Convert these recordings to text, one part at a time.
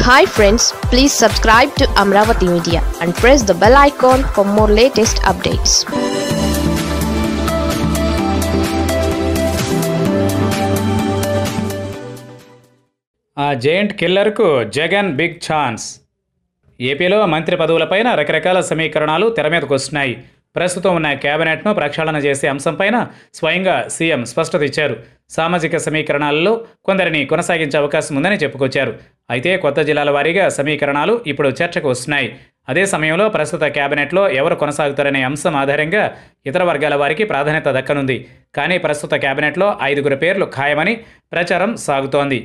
Hi friends, please subscribe to Amaravathi Media and press the bell icon for more latest updates. ఆ giant కిల్లర్కు Jagan big chance. ఏపీలో మంత్రి పదవులపైన రకరకాల సమీకరణాలు తెర మీదకు వస్తున్నాయి. ప్రస్తుతం ఉన్న కేబినెట్ను ప్రక్షాళన చేసే అంశంపైన స్వయంగా సీఎం స్పష్టత ఇచ్చారు. సామాజిక సమీకరణాలలో కొందరిని కొనసాగించే అవకాశం ఉందని చెప్పుకొచ్చారు. అయితే కొత్త జిల్లాల వారీగా సమీకరణాలు ఇప్పుడు చర్చకు వస్తున్నాయి. అదే సమయంలో ప్రస్తుత కేబినెట్లో ఎవరు కొనసాగుతారనే అంశం ఆధారంగా ఇతర వర్గాల వారికి ప్రాధాన్యత దక్కనుంది. కానీ ప్రస్తుత కేబినెట్లో 5 పేర్లు ఖాయమని ప్రచారం సాగుతోంది.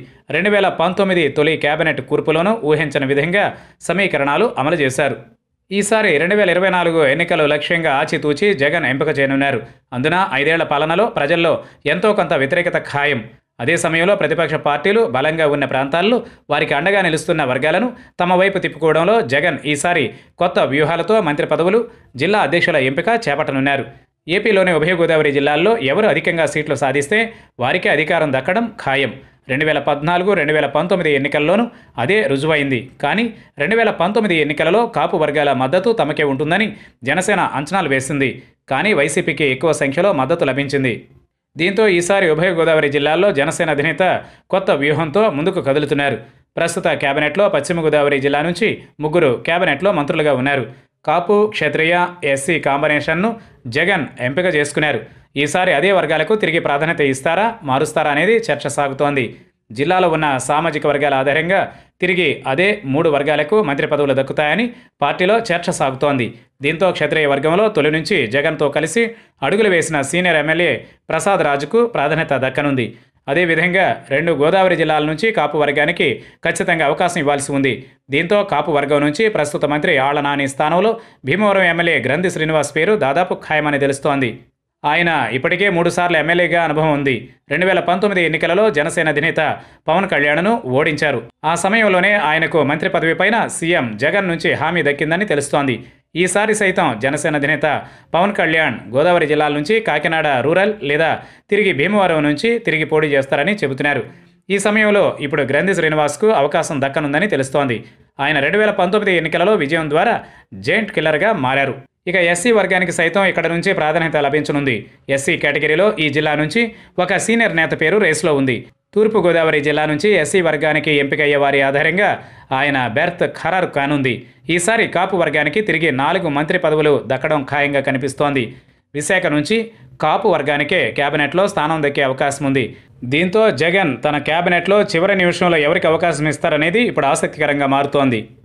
2019 తొలి కేబినెట్ కూర్పులోనూ ఊహించని విధంగా సమీకరణాలు అమలు చేశారు. ఈసారి 2024 ఎన్నికలు లక్ష్యంగా ఆచితూచి జగన్ ఎంపిక చేయనున్నారు. అందున 5 ఏళ్ల పాలనలో ప్రజల్లో ఎంతో కొంత వ్యతిరేకత ఖాయం. అదే సమయంలో ప్రతిపక్ష పార్టీలు బలంగా ఉన్న ప్రాంతాల్లో వారికి అండగా నిలుస్తున్న వర్గాలను తమ వైపు తిప్పుకోవడంలో జగన్ ఈసారి కొత్త వ్యూహాలతో మంత్రి పదవులు, జిల్లా అధ్యక్షుల ఎంపిక చేపట్టనున్నారు. ఏపీలోని ఉభయ గోదావరి జిల్లాల్లో ఎవరు అధికంగా సీట్లు సాధిస్తే వారికే అధికారం దక్కడం ఖాయం. 2014, 2019 ఎన్నికల్లోనూ అదే రుజువైంది. కానీ 2019 ఎన్నికలలో కాపు వర్గాల మద్దతు తమకే ఉంటుందని జనసేన అంచనాలు వేసింది. కానీ వైసీపీకి ఎక్కువ సంఖ్యలో మద్దతు లభించింది. దీంతో ఈసారి ఉభయ గోదావరి జిల్లాల్లో జనసేన అధినేత కొత్త వ్యూహంతో ముందుకు కదులుతున్నారు. ప్రస్తుత కేబినెట్లో పశ్చిమ గోదావరి జిల్లా నుంచి 3 కేబినెట్లో మంత్రులుగా ఉన్నారు. కాపు, క్షత్రియ, ఎస్సీ కాంబినేషన్ను జగన్ ఎంపిక చేసుకున్నారు. ఈసారి అదే వర్గాలకు తిరిగి ప్రాధాన్యత ఇస్తారా, మారుస్తారా అనేది చర్చ సాగుతోంది. జిల్లాలో ఉన్న సామాజిక వర్గాల ఆధారంగా తిరిగి అదే 3 వర్గాలకు మంత్రి పదవులు దక్కుతాయని పార్టీలో చర్చ సాగుతోంది. దీంతో క్షత్రియ వర్గంలో తొలి నుంచి జగన్తో కలిసి అడుగులు వేసిన సీనియర్ ఎమ్మెల్యే ప్రసాద్ రాజుకు ప్రాధాన్యత దక్కనుంది. అదేవిధంగా 2 గోదావరి జిల్లాల నుంచి కాపు వర్గానికి ఖచ్చితంగా అవకాశం ఇవ్వాల్సి ఉంది. దీంతో కాపు వర్గం నుంచి ప్రస్తుత మంత్రి ఆళ్ల నాని స్థానంలో భీమవరం ఎమ్మెల్యే గ్రంథి శ్రీనివాస్ పేరు దాదాపు ఖాయమని తెలుస్తోంది. ఆయన ఇప్పటికే 3 సార్లు ఎమ్మెల్యేగా అనుభవం ఉంది. 2019 ఎన్నికలలో జనసేన అధినేత పవన్ కళ్యాణ్ను ఓడించారు. ఆ సమయంలోనే ఆయనకు మంత్రి పదవిపైన సీఎం జగన్ నుంచి హామీ దక్కిందని తెలుస్తోంది. ఈసారి సైతం జనసేన అధినేత పవన్ కళ్యాణ్ గోదావరి జిల్లాల నుంచి కాకినాడ రూరల్ లేదా తిరిగి భీమవరం నుంచి తిరిగి పోటీ చేస్తారని చెబుతున్నారు. ఈ సమయంలో ఇప్పుడు గ్రంథి శ్రీనివాస్కు అవకాశం దక్కనుందని తెలుస్తోంది. ఆయన 2019 ఎన్నికలలో విజయం ద్వారా జెయింట్ కిల్లర్గా మారారు. ఇక ఎస్సీ వర్గానికి సైతం ఇక్కడ నుంచి ప్రాధాన్యత లభించనుంది. ఎస్సీ కేటగిరీలో ఈ జిల్లా నుంచి ఒక సీనియర్ నేత పేరు రేసులో ఉంది. తూర్పు గోదావరి జిల్లా నుంచి ఎస్సీ వర్గానికి ఎంపికయ్యే వారి ఆధారంగా ఆయన బెర్త్ ఖరారు కానుంది. ఈసారి కాపు వర్గానికి తిరిగి 4 మంత్రి పదవులు దక్కడం ఖాయంగా కనిపిస్తోంది. విశాఖ నుంచి కాపు వర్గానికే కేబినెట్లో స్థానం దక్కే అవకాశం ఉంది. దీంతో జగన్ తన కేబినెట్లో చివరి నిమిషంలో ఎవరికి అవకాశం ఇస్తారనేది ఇప్పుడు ఆసక్తికరంగా మారుతోంది.